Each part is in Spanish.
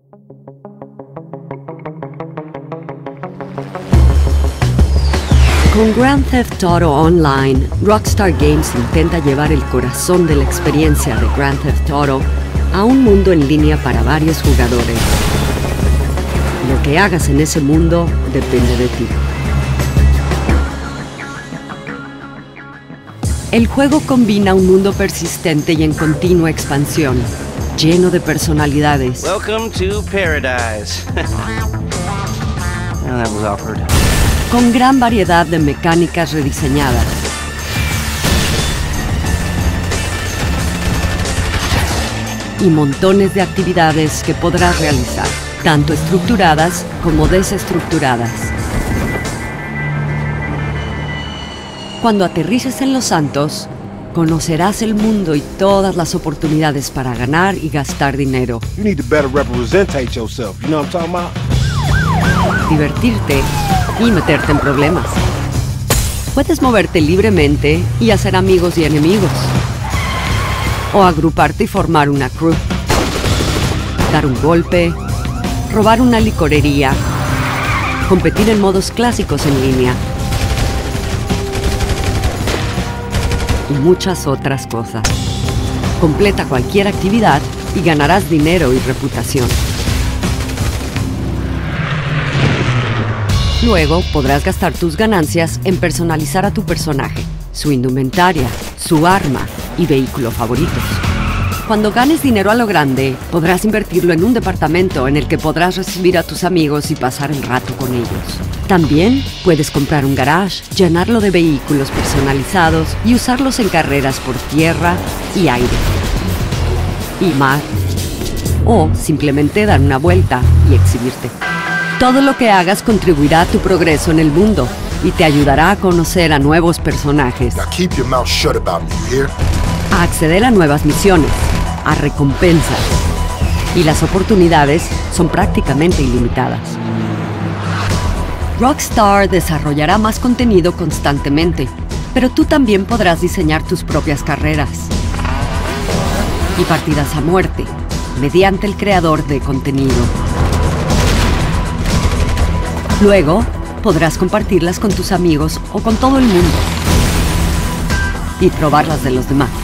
Con Grand Theft Auto Online, Rockstar Games intenta llevar el corazón de la experiencia de Grand Theft Auto a un mundo en línea para varios jugadores. Lo que hagas en ese mundo depende de ti. El juego combina un mundo persistente y en continua expansión, lleno de personalidades. Welcome to paradise. Oh, that was awkward. Con gran variedad de mecánicas rediseñadas. Y montones de actividades que podrás realizar, tanto estructuradas como desestructuradas. Cuando aterrices en Los Santos, conocerás el mundo y todas las oportunidades para ganar y gastar dinero. You need to better representate yourself. You know what I'm talking about? Divertirte y meterte en problemas. Puedes moverte libremente y hacer amigos y enemigos. O agruparte y formar una crew. Dar un golpe, robar una licorería, competir en modos clásicos en línea. Y muchas otras cosas. Completa cualquier actividad y ganarás dinero y reputación. Luego podrás gastar tus ganancias en personalizar a tu personaje, su indumentaria, su arma y vehículo favoritos. Cuando ganes dinero a lo grande, podrás invertirlo en un departamento en el que podrás recibir a tus amigos y pasar el rato con ellos. También puedes comprar un garage, llenarlo de vehículos personalizados y usarlos en carreras por tierra y aire y mar. O simplemente dar una vuelta y exhibirte. Todo lo que hagas contribuirá a tu progreso en el mundo y te ayudará a conocer a nuevos personajes, Now keep your mouth shut about me, you hear? a acceder a nuevas misiones, a recompensas. Y las oportunidades son prácticamente ilimitadas. Rockstar desarrollará más contenido constantemente, pero tú también podrás diseñar tus propias carreras y partidas a muerte mediante el creador de contenido. Luego, podrás compartirlas con tus amigos o con todo el mundo y probarlas de los demás.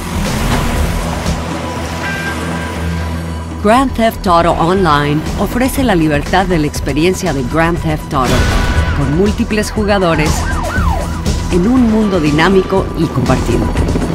Grand Theft Auto Online ofrece la libertad de la experiencia de Grand Theft Auto, con múltiples jugadores en un mundo dinámico y compartido.